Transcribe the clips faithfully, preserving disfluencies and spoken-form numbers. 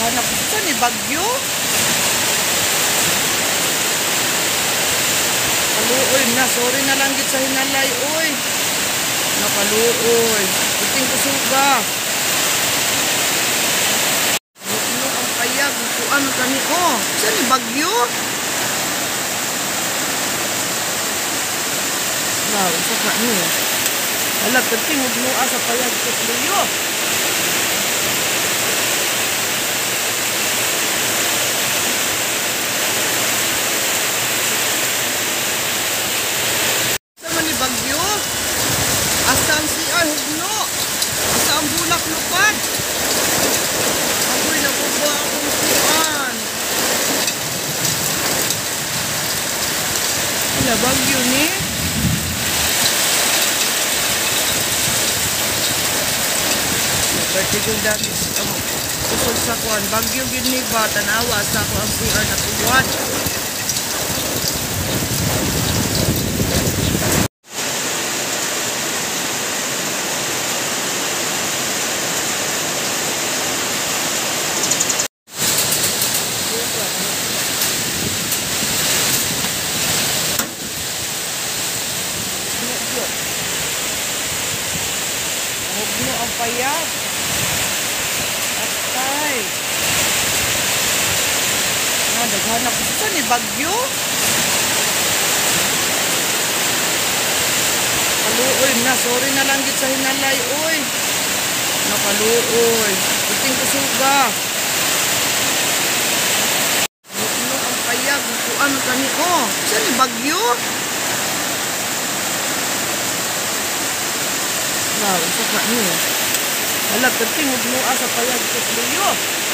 Hanap ko sa ni Bagyo. Kaluoy na, sorry na lang git sa hinalay, oy. Nakaluoy. Iting kusuga. Ano ang payag, kuan kani ko. Sa ni Bagyo. Na, usa ka ni. Halag katingog mo sa payag ko tuyo. Bagyo, asa ang C R hugno, asa ang bulak lupad. Ako'y nakuha akong kuan. Wala bagyo ni. Nagpartigong dati um, kusog sa kuan. Bagyo gini ba, tanawa sa ako ang C R na tuwad. Hugno ang payag. Atay. Na, naghanap ko sa ni Bagyo. Kaluoy na, sorry na lang git sa hinalay, oy. Nakaluoy. Iting kusuga. Hugno ang payag, kuan kani ko. Sa ni Bagyo. Na, usa ka ni. Halag katingog mo sa payag ko tuyo.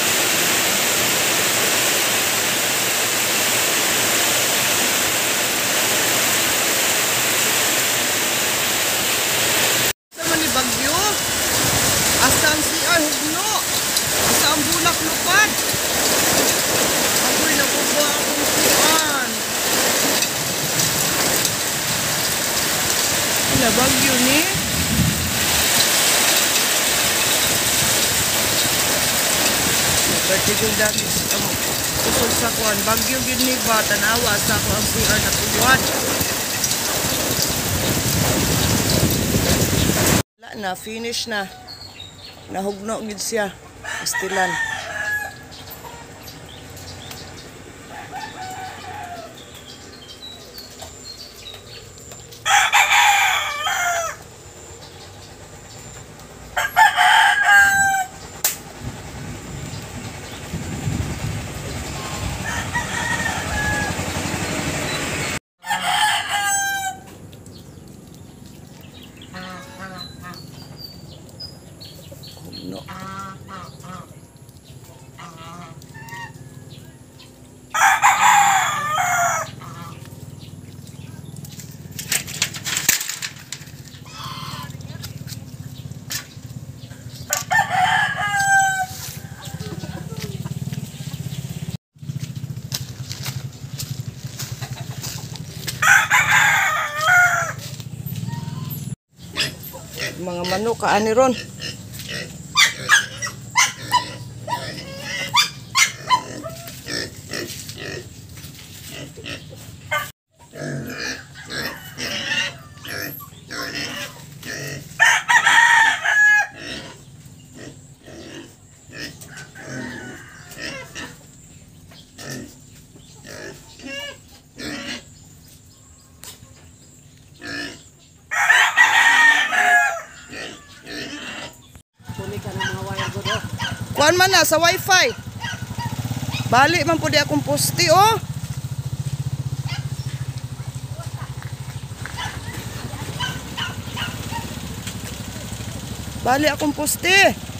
Sa ni Bagyo, asa ang C R hugno, asa ang bulak lupad. Ako'y nakuha akong kuan. Wala bagyo ni. Nagpartigong dati um, kusog sa kuan. Bagyo gini ba, tanawa sa ako ang C R na tuwad. Wala na, finish na. Nahugno gid siya. Istilan. No. Mga manok kaani ron. Kuan man na sa wifi. Balik man po di akong posti, oh. Balik akong posti.